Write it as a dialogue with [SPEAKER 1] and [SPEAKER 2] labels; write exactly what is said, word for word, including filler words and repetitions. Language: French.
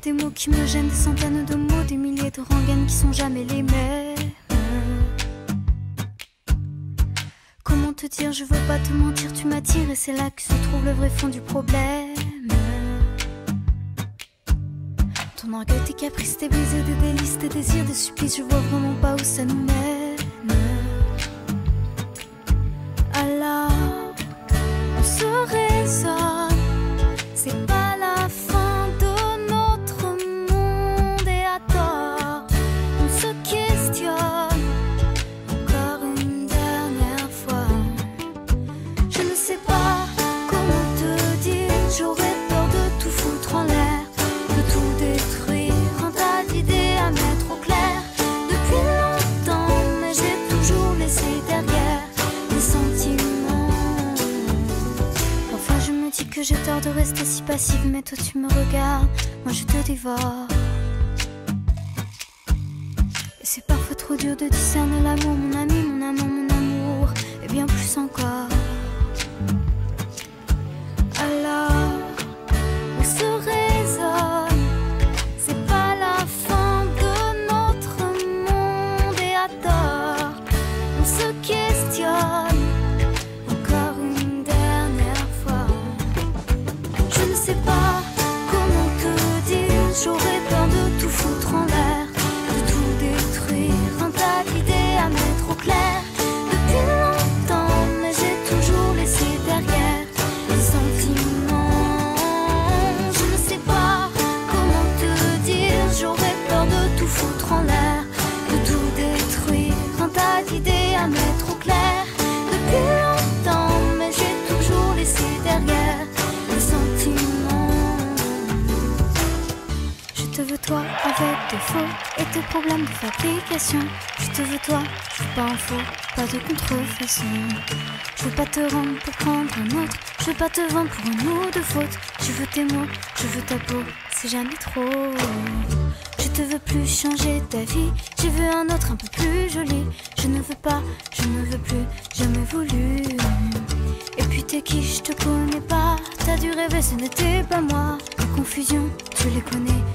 [SPEAKER 1] des mots qui me gênent, des centaines de mots, des milliers de rengaines qui sont jamais les mêmes. Comment te dire, je veux pas te mentir, tu m'attires et c'est là que se trouve le vrai fond du problème. Ton orgueil, tes caprices, tes baisers, des délices, tes désirs, des supplices, je vois vraiment pas où ça nous mène. Alors, on se raisonne, c'est pas la fin de notre monde et à tort, on se questionne encore une dernière fois. Je ne sais pas comment te dire, j'aurais peur de tout foutre en l'air, de tout détruire, un tas d'idées à mettre au clair. Depuis longtemps, mais j'ai toujours laissé derrière des sentiments. Parfois je me dis que j'ai tort de rester si passive, mais toi tu me regardes, moi je te dévore. Et c'est parfois trop dur de discerner l'amour, mon ami, mon amant, mon amour, et bien plus encore. Alors, on se raisonne, c'est pas la fin de notre monde et à tort, on se questionne encore une dernière fois. Je ne sais pas comment te dire, j'aurais peur de tout foutre en l'air, de tout détruire, un tas d'idées à mettre au clair. Depuis longtemps, mais j'ai toujours laissé derrière des sentiments. Je ne sais pas comment te dire, j'aurais peur de tout foutre en l'air, de tout détruire, un tas d'idées à mettre au clair. Depuis longtemps, mais j'ai toujours laissé derrière des sentiments. Je te veux toi avec tes faux et tes problèmes de fabrication. Je te veux toi, je veux pas en faux, pas de contrefaçon. Je veux pas te rendre pour prendre un autre, je veux pas te vendre pour un mot de faute. Je veux tes mots, je veux ta peau, c'est jamais trop. Je te veux plus changer ta vie, je veux un autre un peu plus joli. Je ne veux pas, je ne veux plus, jamais voulu. Et puis t'es qui, je te connais pas, t'as dû rêver, ce n'était pas moi. Les confusions, tu les connais,